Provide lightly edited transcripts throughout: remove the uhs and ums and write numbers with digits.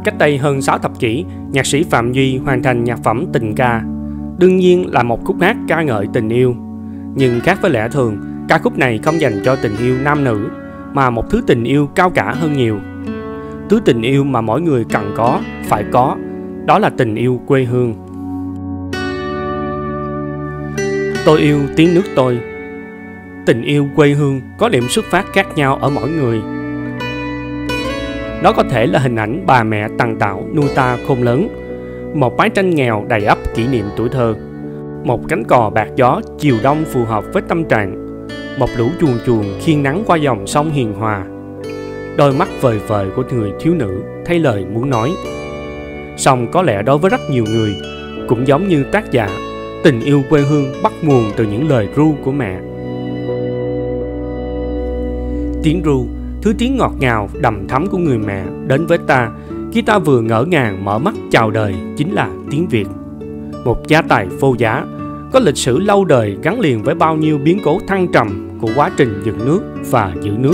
Cách đây hơn 6 thập kỷ, nhạc sĩ Phạm Duy hoàn thành nhạc phẩm Tình Ca. Đương nhiên là một khúc hát ca ngợi tình yêu. Nhưng khác với lẽ thường, ca khúc này không dành cho tình yêu nam nữ, mà một thứ tình yêu cao cả hơn nhiều. Thứ tình yêu mà mỗi người cần có, phải có, đó là tình yêu quê hương. Tôi yêu tiếng nước tôi. Tình yêu quê hương có điểm xuất phát khác nhau ở mỗi người. Đó có thể là hình ảnh bà mẹ tằn tảo nuôi ta khôn lớn, một mái tranh nghèo đầy ắp kỷ niệm tuổi thơ, một cánh cò bạc gió chiều đông phù hợp với tâm trạng, một lũ chuồn chuồn khiêng nắng qua dòng sông hiền hòa, đôi mắt vời vời của người thiếu nữ thay lời muốn nói. Song có lẽ đối với rất nhiều người, cũng giống như tác giả, tình yêu quê hương bắt nguồn từ những lời ru của mẹ. Tiếng ru, thứ tiếng ngọt ngào đầm thắm của người mẹ đến với ta khi ta vừa ngỡ ngàng mở mắt chào đời, chính là tiếng Việt. Một gia tài vô giá, có lịch sử lâu đời gắn liền với bao nhiêu biến cố thăng trầm của quá trình dựng nước và giữ nước.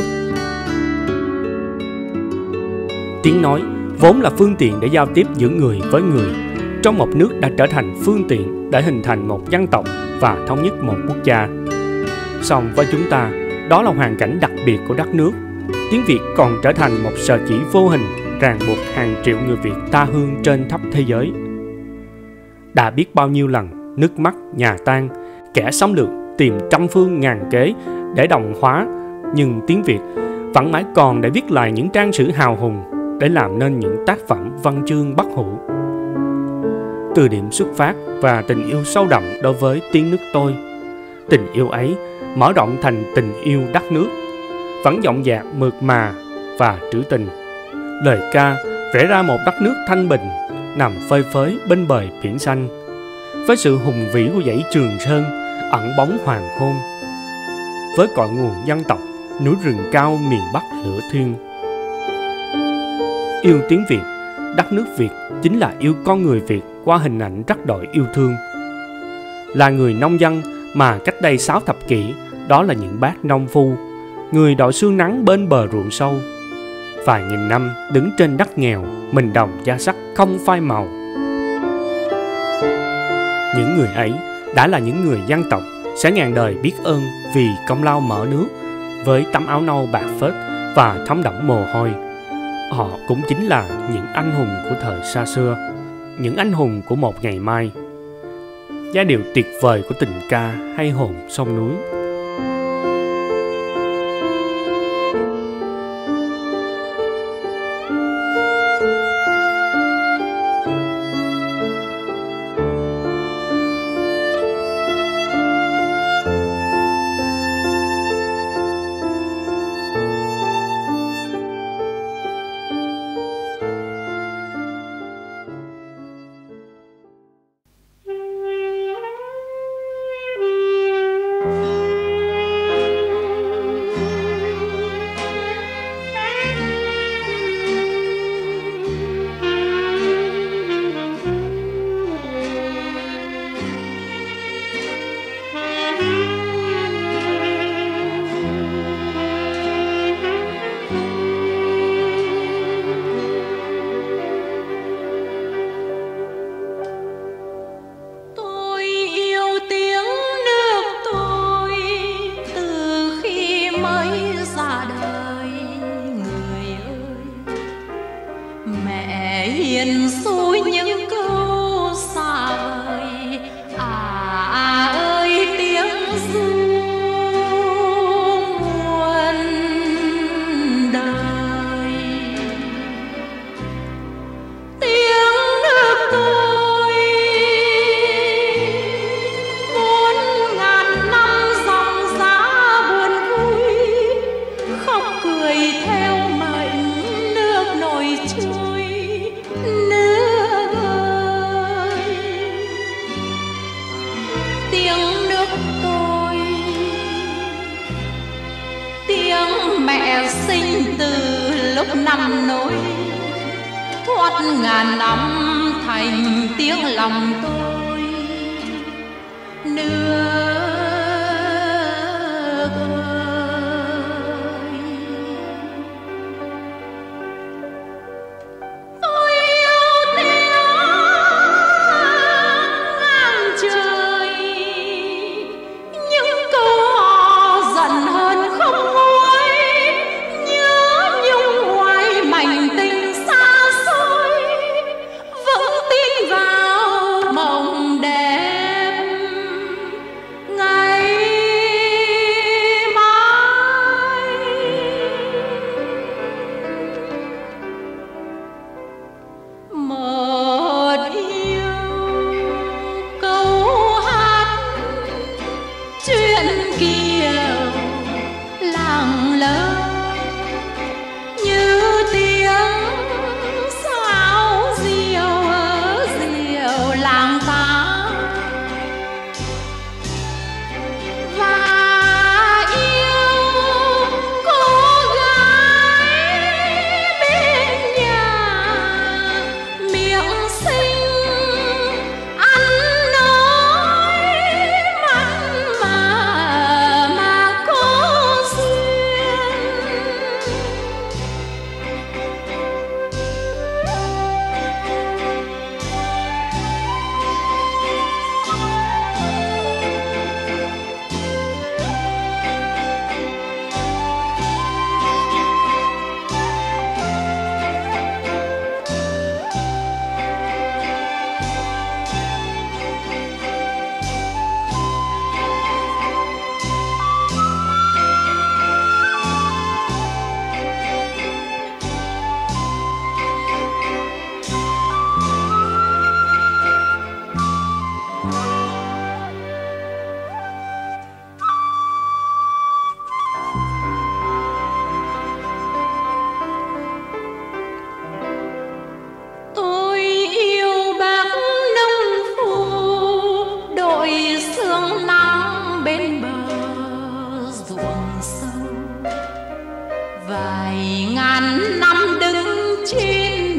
Tiếng nói vốn là phương tiện để giao tiếp giữa người với người, trong một nước đã trở thành phương tiện để hình thành một dân tộc và thống nhất một quốc gia. Song với chúng ta, đó là hoàn cảnh đặc biệt của đất nước. Tiếng Việt còn trở thành một sợi chỉ vô hình ràng buộc hàng triệu người Việt tha hương trên khắp thế giới. Đã biết bao nhiêu lần nước mắt nhà tan, kẻ xâm lược tìm trăm phương ngàn kế để đồng hóa, nhưng tiếng Việt vẫn mãi còn để viết lại những trang sử hào hùng, để làm nên những tác phẩm văn chương bất hủ. Từ điểm xuất phát và tình yêu sâu đậm đối với tiếng nước tôi, tình yêu ấy mở rộng thành tình yêu đất nước, vẫn dõng dạc mượt mà và trữ tình. Lời ca vẽ ra một đất nước thanh bình nằm phơi phới bên bờ biển xanh, với sự hùng vĩ của dãy Trường Sơn ẩn bóng hoàng hôn, với cội nguồn dân tộc núi rừng cao miền Bắc lửa thiêng. Yêu tiếng Việt, đất nước Việt chính là yêu con người Việt qua hình ảnh rắc rối yêu thương. Là người nông dân mà cách đây 6 thập kỷ, đó là những bác nông phu, người đội sương nắng bên bờ ruộng sâu, vài nghìn năm đứng trên đất nghèo, mình đồng da sắt không phai màu. Những người ấy đã là những người dân tộc sẽ ngàn đời biết ơn vì công lao mở nước, với tấm áo nâu bạc phết và thấm đẫm mồ hôi. Họ cũng chính là những anh hùng của thời xa xưa, những anh hùng của một ngày mai. Giai điệu tuyệt vời của tình ca hay hồn sông núi. hiền xui những câu xa vời. À ơi tiếng ru muôn đời, tiếng nước tôi muôn ngàn năm dòng giá buồn vui, khóc cười theo mệnh nước nổi trôi. Nước ơi, tiếng nước tôi, tiếng mẹ sinh từ lúc nằm nỗi, thoát ngàn năm thành tiếng lòng tôi. Nước ơi,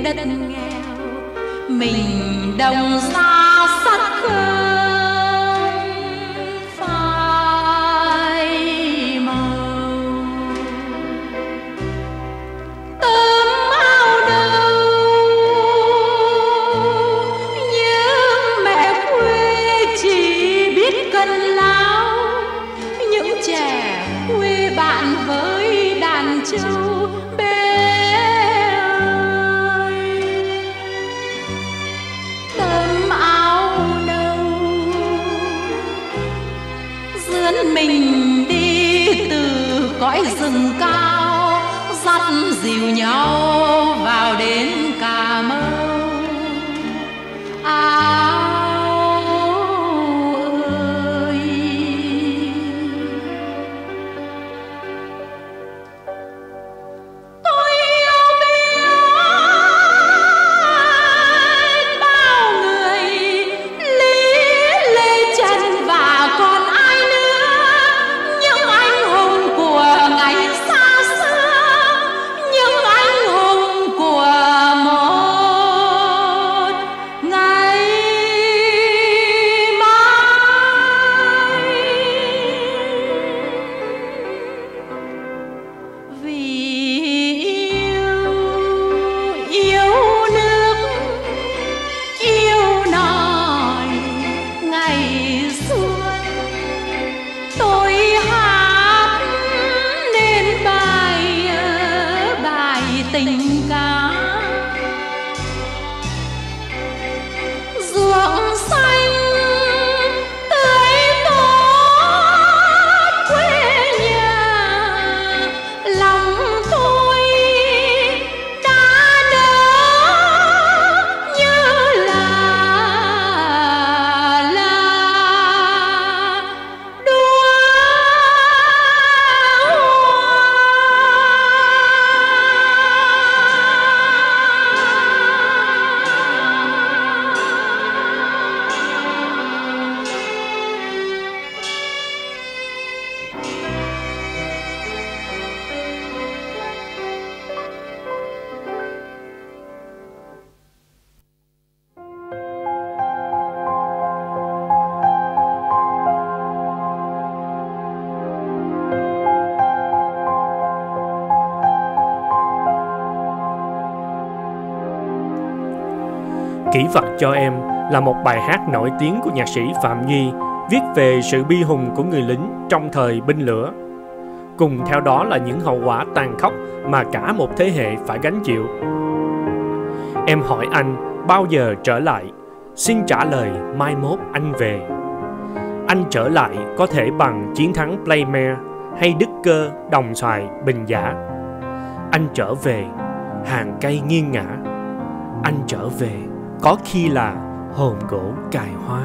đất nghèo, mình đồng ra sắt không phai màu. Tấm áo đâu như mẹ quê chỉ biết cân lao, những trẻ quê bạn với đàn trâu bé ơi. Tấm áo nâu dướn mình đi từ cõi rừng cao, dắt dìu nhau vào đến Cà Mau. Áo ơi, tôi yêu biết bao người, Lý Lê Trần và còn ai nữa, những anh hùng của ngày xa xưa, những anh hùng của một ngày mai. Vì yêu nước, yêu nòi ngày xuân, tôi hát nên bài tình ca. Ruộng xanh tươi tốt quê nhà, lòng tôi đã nở như là đóa Kỷ vật cho em là một bài hát nổi tiếng của nhạc sĩ Phạm Duy, viết về sự bi hùng của người lính trong thời binh lửa. Cùng theo đó là những hậu quả tàn khốc mà cả một thế hệ phải gánh chịu. Em hỏi anh bao giờ trở lại, xin trả lời mai mốt anh về. Anh trở lại có thể bằng chiến thắng Playmare hay Đức Cơ, Đồng Xoài, Bình Giả. Anh trở về hàng cây nghiêng ngã. Anh trở về có khi là hồn gỗ cài hoa.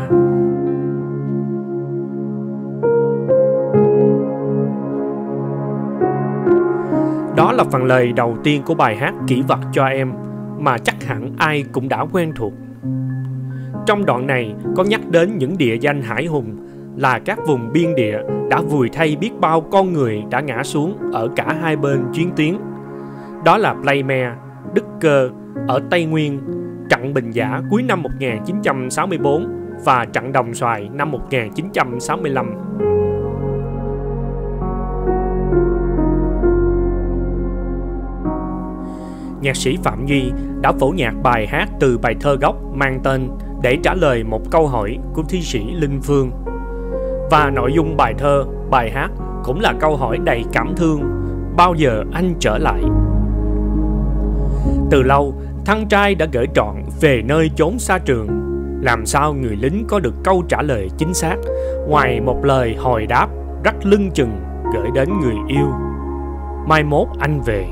Đó là phần lời đầu tiên của bài hát Kỷ vật cho em mà chắc hẳn ai cũng đã quen thuộc. Trong đoạn này có nhắc đến những địa danh hải hùng, là các vùng biên địa đã vùi thay biết bao con người đã ngã xuống ở cả hai bên chiến tuyến. Đó là Playmare, Đức Cơ ở Tây Nguyên, trận Bình Giả cuối năm 1964 và trận Đồng Xoài năm 1965. Nhạc sĩ Phạm Duy đã phổ nhạc bài hát từ bài thơ gốc mang tên để trả lời một câu hỏi của thi sĩ Linh Phương. Và nội dung bài thơ, bài hát cũng là câu hỏi đầy cảm thương: bao giờ anh trở lại? Từ lâu, Thăng Trai đã gửi trọn về nơi chốn xa trường. Làm sao người lính có được câu trả lời chính xác, ngoài một lời hồi đáp rất lưng chừng gửi đến người yêu: mai mốt anh về.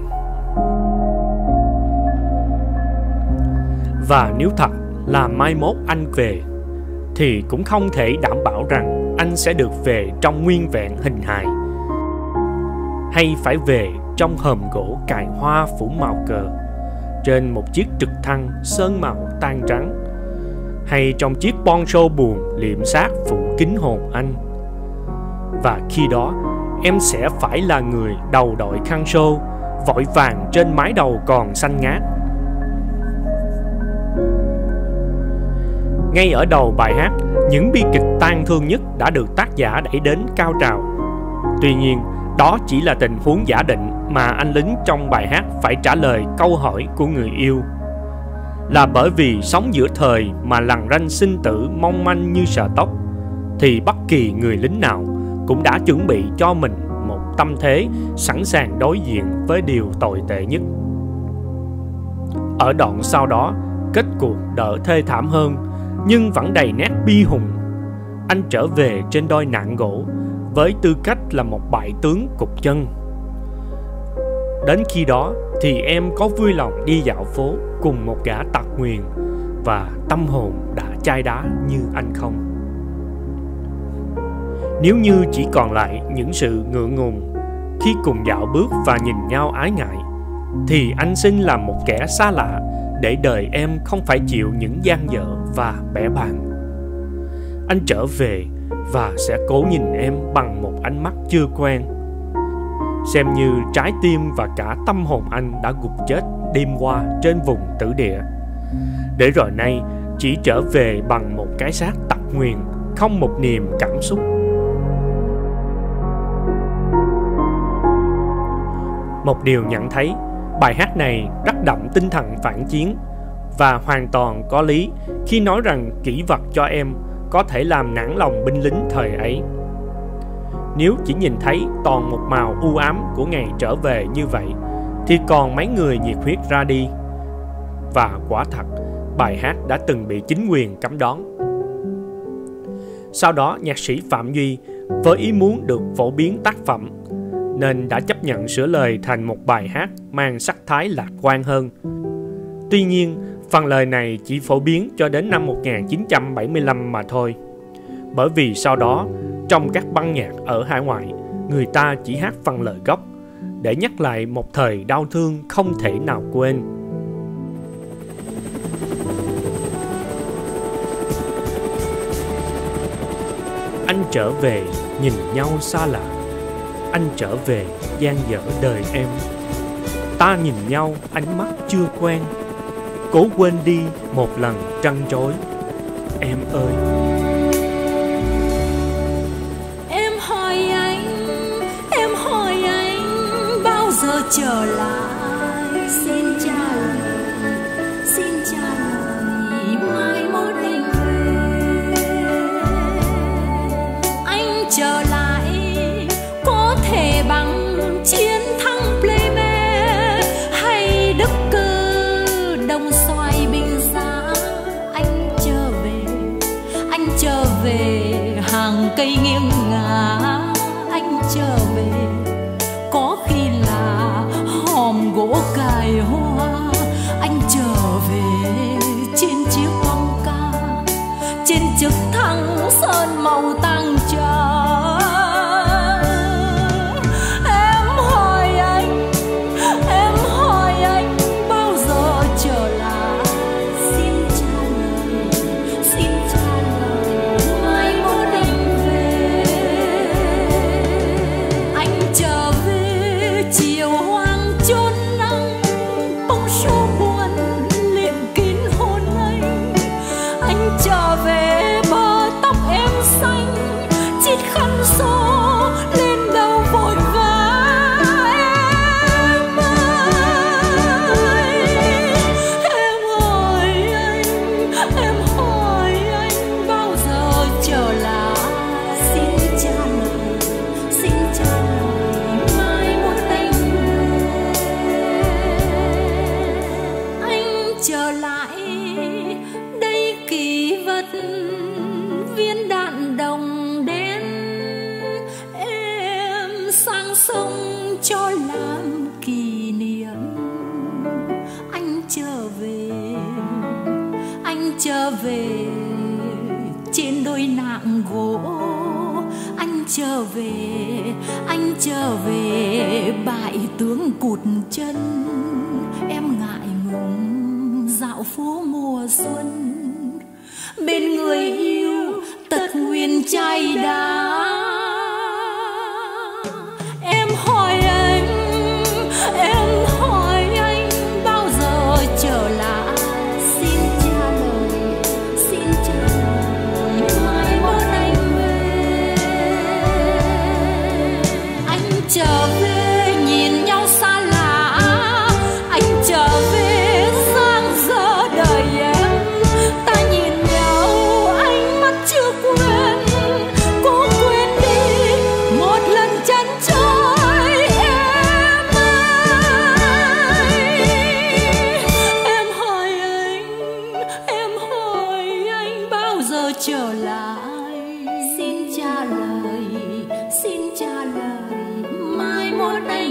Và nếu thật là mai mốt anh về, thì cũng không thể đảm bảo rằng anh sẽ được về trong nguyên vẹn hình hài, hay phải về trong hòm gỗ cài hoa phủ màu cờ, trên một chiếc trực thăng sơn màu tan trắng, hay trong chiếc poncho buồn liệm xác phủ kín hồn anh. Và khi đó em sẽ phải là người đầu đội khăn xô, vội vàng trên mái đầu còn xanh ngát. Ngay ở đầu bài hát, những bi kịch tang thương nhất đã được tác giả đẩy đến cao trào. Tuy nhiên, đó chỉ là tình huống giả định mà anh lính trong bài hát phải trả lời câu hỏi của người yêu. Là bởi vì sống giữa thời mà lằn ranh sinh tử mong manh như sợi tóc, thì bất kỳ người lính nào cũng đã chuẩn bị cho mình một tâm thế sẵn sàng đối diện với điều tồi tệ nhất. Ở đoạn sau đó, kết cuộc đỡ thê thảm hơn, nhưng vẫn đầy nét bi hùng. Anh trở về trên đôi nạng gỗ với tư cách là một bại tướng cục chân. Đến khi đó thì em có vui lòng đi dạo phố cùng một gã tặc nguyền và tâm hồn đã chai đá như anh không? Nếu như chỉ còn lại những sự ngượng ngùng khi cùng dạo bước và nhìn nhau ái ngại, thì anh xin làm một kẻ xa lạ để đời em không phải chịu những dang dở và bẽ bàng. Anh trở về và sẽ cố nhìn em bằng một ánh mắt chưa quen, xem như trái tim và cả tâm hồn anh đã gục chết đêm qua trên vùng tử địa, để rồi nay chỉ trở về bằng một cái xác tặc nguyền, không một niềm cảm xúc. Một điều nhận thấy, bài hát này rất đậm tinh thần phản chiến và hoàn toàn có lý khi nói rằng kỷ vật cho em có thể làm nản lòng binh lính thời ấy. Nếu chỉ nhìn thấy toàn một màu u ám của ngày trở về như vậy, thì còn mấy người nhiệt huyết ra đi. Và quả thật, bài hát đã từng bị chính quyền cấm đón. Sau đó, nhạc sĩ Phạm Duy với ý muốn được phổ biến tác phẩm, nên đã chấp nhận sửa lời thành một bài hát mang sắc thái lạc quan hơn. Tuy nhiên, phần lời này chỉ phổ biến cho đến năm 1975 mà thôi. Bởi vì sau đó, trong các băng nhạc ở hải ngoại, người ta chỉ hát phần lời gốc để nhắc lại một thời đau thương không thể nào quên. Anh trở về nhìn nhau xa lạ, anh trở về dang dở đời em. Ta nhìn nhau ánh mắt chưa quen, cố quên đi một lần trăn trối. Em ơi, em hỏi anh bao giờ trở lại? Xin trả lời mai mốt anh về. Anh trở lại có thể bằng chiến thắng Pleimer hay Đức Cư Đồng Xoài Bình Giá. Anh trở về hàng cây nghiêng ngả. Anh trở về có khi là hòm gỗ cài hoa. Anh trở về trên chiếc bong ca, trên trực thăng sơn màu tăng trà. Em hỏi anh bao giờ trở lại? Xin trả lời mai mốt anh về. Anh trở về chiều hoang chốn nắng, bông số buồn liệm kín hôn anh. Anh trở về bờ tóc em xanh, chiếc khăn xô lên đầu vội vã. Em hỏi anh bao giờ trở lại? Xin trả lời mai mốt anh về. Anh trở lại đây kỷ vật viên đạn đồng đen. Em sang sông cho làm kỷ niệm. Anh trở về trên đôi nạng gỗ. Anh trở về bại tướng cụt chân. Em ngại ngùng dạo phố mùa xuân bên người yêu tật nguyền chai đá. Em hỏi anh bao giờ trở lại? Xin trả lời trở lại. Xin trả lời mai mốt anh